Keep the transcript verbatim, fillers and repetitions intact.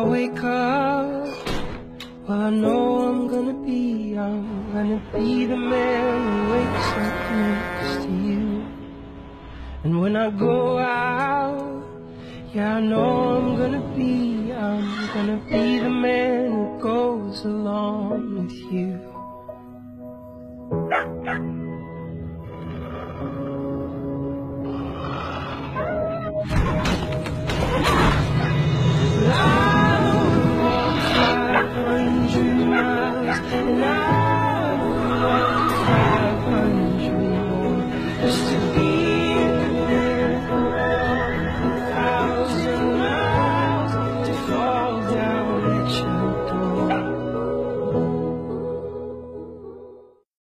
wake up, well, I know I'm gonna be, I'm gonna be the man who wakes up next to you. And when I go out, yeah, I know I'm gonna be, I'm gonna be the man who goes along with you.